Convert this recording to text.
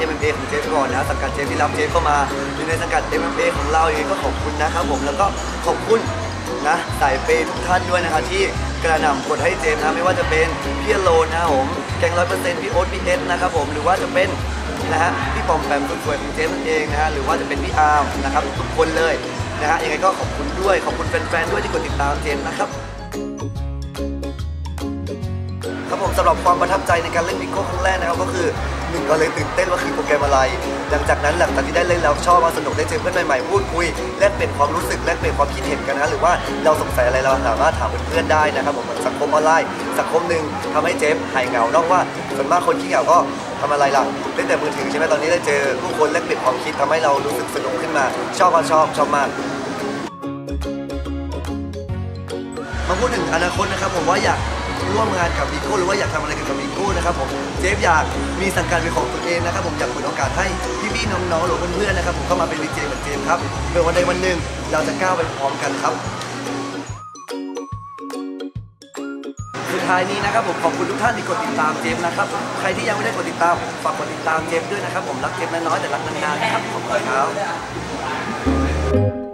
MMA ของเจฟก่อนนะสังกัดเจฟที่รับเจฟเข้ามาอยู่ในสังกัด MMA ของเราเองก็ขอบคุณนะครับผมแล้วก็ขอบคุณนะสายเปย์ทุกท่านด้วยนะครับที่กระหน่ำกดให้เจมนะไม่ว่าจะเป็นพี่โลนะครับผมแกง100%พี่โอ๊ตพี่เอสนะครับผมหรือว่าจะเป็นนะฮะพี่ปอมแปมคนสวยของเจมนั่นเองนะฮะหรือว่าจะเป็นพี่อาร์มนะครับทุกคนเลยนะฮะยังไงก็ขอบคุณด้วยขอบคุณแฟนๆด้วยที่กดติดตามเจมนะครับครับผมสำหรับความประทับใจในการเล่นบิโก้ครั้งแรกนะครับก็คือ1ก็เลยตื่นเต้นว่าคือโปรแกรมอะไรหลังจากที่ได้เล่นแล้วชอบมาสนุกได้เจอเพื่อนใหม่ๆพูดคุยแลกเปลี่ยนความรู้สึกแลกเปลี่ยนความคิดเห็นกันนะหรือว่าเราสงสัยอะไรเราสามารถถามเพื่อนๆได้นะครับผมสังคมออนไลน์สังคมหนึ่งทำให้เจฟหายเหงานอกว่าส่วนมากคนขี้เหงาก็ทำอะไรล่ะเล่นแต่มือถือใช่ไหมตอนนี้ได้เจอผู้คนแลกเปลี่ยนความคิดทำให้เรารู้สึกสนุกขึ้นมาชอบมากมาพูดถึงอนาคตนะครับผมว่าอยากร่วมงานกับวีโก้หรือว่าอยากทำอะไรกับวีโก้นะครับผมเจฟอยากมีสังกัดเป็นของตัวเองนะครับผมอยากเปิดโอกาสให้พี่ๆน้องๆหรือเพื่อนๆนะครับผมเข้ามาเป็นวีเจเหมือนเจฟครับเมื่อวันใดวันหนึ่งเราจะก้าวไปพร้อมกันครับสุดท้ายนี้นะครับผมขอบคุณทุกท่านที่กดติดตามเจฟนะครับใครที่ยังไม่ได้กดติดตามฝากกดติดตามเจฟด้วยนะครับผมรักเจฟน้อยๆแต่รักนานๆนะครับขอบคุณครับ